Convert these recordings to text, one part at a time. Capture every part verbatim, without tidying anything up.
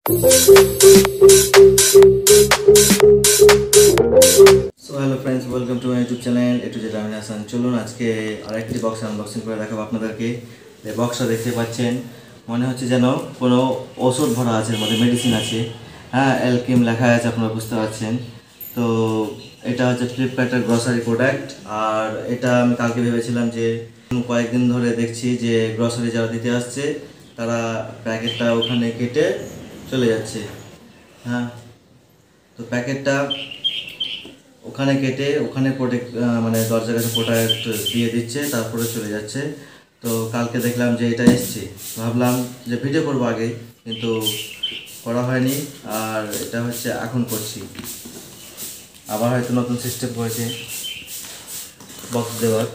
So hello friends, welcome to my YouTube channel A to Z আমি হাসান। চলুন আজকে আরেকটি বক্স আনবক্সিং করে দেখাবো আপনাদেরকে। এই বক্সটা দেখতে পাচ্ছেন, মনে হচ্ছে যেন কোনো ওষুধ ভরা আছে, এর মধ্যে মেডিসিন আছে। হ্যাঁ, অ্যালকেম লেখা আছে, আপনারা বুঝতে পারছেন। তো এটা হচ্ছে ফ্লিপকার্টের গ্রসারি প্রোডাক্ট। আর এটা আমি কালকে ভেবেছিলাম যে কয়েকদিন ধরে দেখছি যে গ্রসারি যারা দিতে আসছে তারা প্যাকেটটা ওখানে কেটে চলে যাচ্ছে। হ্যাঁ, তো প্যাকেটটা ওখানে কেটে ওখানে প্রোটেক্ট মানে দরজার কাছে প্রোডাক্ট দিয়ে দিচ্ছে, তারপরে চলে যাচ্ছে। তো কালকে দেখলাম যে এটা এসছে, ভাবলাম যে ভিডিও করবো আগে, কিন্তু করা হয়নি। আর এটা হচ্ছে এখন করছি, আবার হয়তো নতুন সিস্টেম করেছে বক্স দেওয়ার।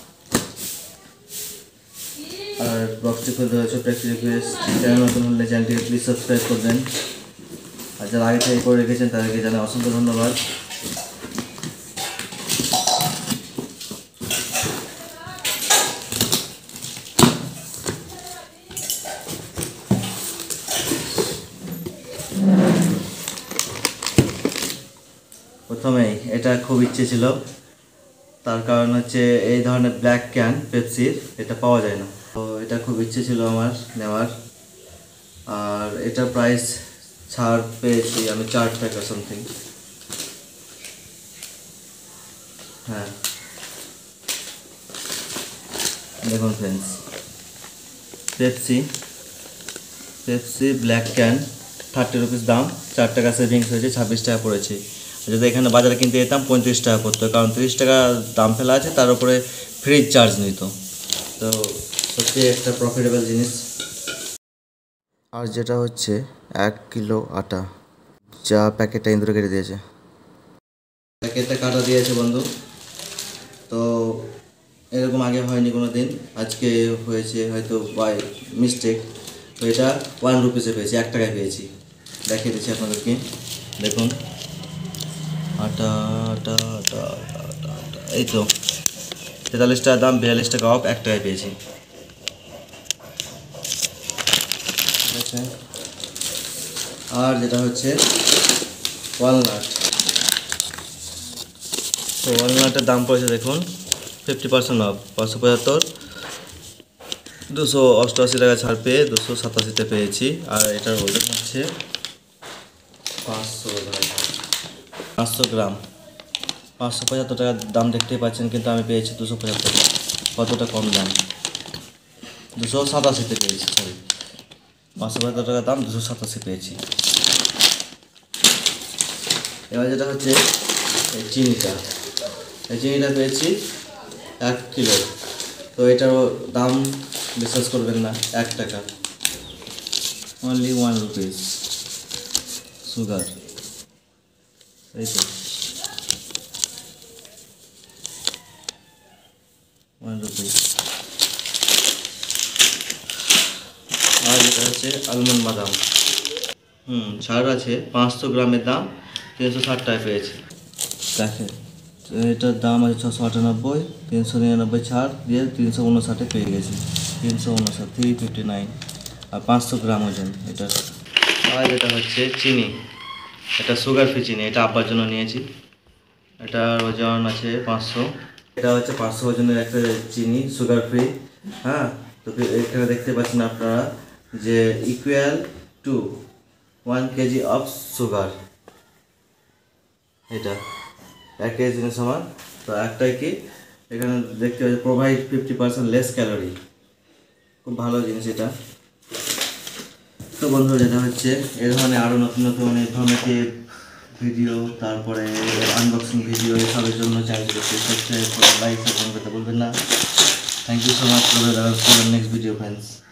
আর বক্সটি করে দেওয়া ছোট্ট একটি রিকোয়েস্ট, চ্যানেল নতুন হলে চ্যানেলটিকে প্লিজ সাবস্ক্রাইব করবেন। আর যারা আগে থেকে করে রেখেছেন তাদেরকে জানাই অসংখ্য ধন্যবাদ। প্রথমেই এটা খুব ইচ্ছে ছিল, তার কারণ হচ্ছে এই ধরনের ব্ল্যাক ক্যান পেপসির এটা পাওয়া যায় না। তো এটা খুব ইচ্ছে ছিল আমার নেওয়ার। আর এটা প্রাইস ছাড় পেয়েছি আমি চার টাকা সামথিং। হ্যাঁ, দেখুন friends, Pepsi Pepsi black can thirty rupees দাম, চার টাকা সেভিংস হয়েছে, ছাব্বিশ টাকা পড়েছে। যদি এখানে বাজারে কিনতে যেতাম পঁয়ত্রিশ টাকা পড়তো, কারণ তিরিশ টাকা দাম ফেলা আছে, তার উপরে ফ্রিজ চার্জ নিত। তো সত্যি একটা প্রফিটেবল জিনিস। আর যেটা হচ্ছে এক কিলো আটা, যা প্যাকেটটা ইন্দুরে কেটে দিয়েছে, প্যাকেটটা কাটা দিয়েছে বন্ধু। তো এরকম আগে হয়নি কোনো দিন, আজকে হয়েছে হয়তো বাই মিস্টেক। তো এটা ওয়ান রুপিসে পেয়েছি, এক টাকায় পেয়েছি। দেখিয়ে দিচ্ছি আপনাদেরকে, দেখুন আটা আটা আটা আটা আটা আটা এই তো তেতাল্লিশ টাকা দাম, বিয়াল্লিশ টাকা অফ, এক টাকায় পেয়েছি। ঠিক আছে। আর যেটা হচ্ছে ওয়ালনাট, তো ওয়ালনাটের দাম পড়েছে দেখুন ফিফটি পার্সেন্ট অফ, পাঁচশো পঁচাত্তর, দুশো অষ্টআশি টাকা ছাড় পেয়ে দুশো সাতাশিতে পেয়েছি। আর এটার ওজন হচ্ছে পাঁচশো পাঁচশো গ্রাম, পাঁচশো পঁচাত্তর টাকার দাম দেখতেই পাচ্ছেন, কিন্তু আমি পেয়েছি দুশো পঁচাত্তর। কতটা কম দাম, দুশো সাতাশিতে পেয়েছি, সরি পাঁচশো পঁচাত্তর টাকার দাম, দুশো সাতাশি পেয়েছি। এবার যেটা হচ্ছে এই চিনিটা, এই চিনিটা পেয়েছি এক কিলো। তো এটারও দাম বিশ্বাস করবেন না, এক টাকা, অনলি ওয়ান রুপিস। সুগার এই তো ওয়ান রুপিস। আর যেটা হচ্ছে আলমন্ড বাদাম, হুম ছাড় আছে, পাঁচশো গ্রামের দাম তিনশো ষাট টাকা পেয়েছি। দেখেন এটার দাম আছে ছশো আটানব্বই, তিনশো নিরানব্বই ছাড় দিয়ে তিনশো উনষাটে পেয়ে গেছি, তিনশো উনষাট, থ্রি ফিফটি নাইন। আর পাঁচশো গ্রাম ওজন এটা। আর এটা হচ্ছে চিনি, এটা সুগার ফ্রি চিনি, এটা আব্বার জন্য নিয়েছি। এটার ওজন আছে পাঁচশো, এটা হচ্ছে পাঁচশো ওজনের একটা চিনি, সুগার ফ্রি। হ্যাঁ, তো এখানে দেখতে পাচ্ছেন আপনারা যে equal to one KG of sugar, এটা এক কেজি জিনিস সমান। তো একটাই কি এখানে দেখতে পাচ্ছি provide fifty percent less calorie, খুব ভালো জিনিস এটা। তো বন্ধু, যেটা হচ্ছে এ ধরনের আরও নতুন নতুন ইনফরমেটিভ ভিডিও, তারপরে আনবক্সিং ভিডিও, এসবের জন্য চ্যানেলটিকে সাবস্ক্রাইব করে লাইক এবং করতে বলবেন না। Thank you so much for the next video friends.